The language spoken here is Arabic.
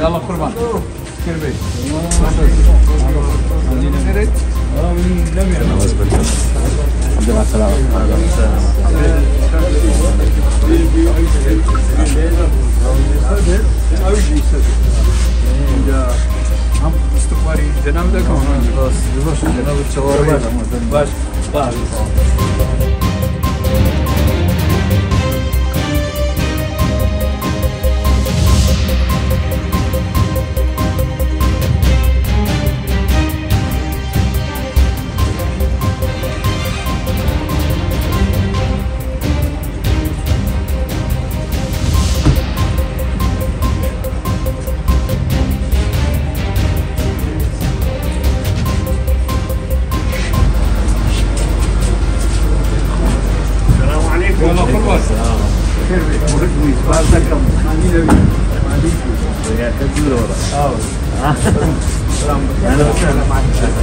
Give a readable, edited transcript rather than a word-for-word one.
يلا قربان كربي الحمد لله السلامة هم استقبالي جناب لكم بس جناب الشوارع باش باش يلا قربان كيف ورقني بعدكم ما دي يا كدور ورا اهلا وسهلا معك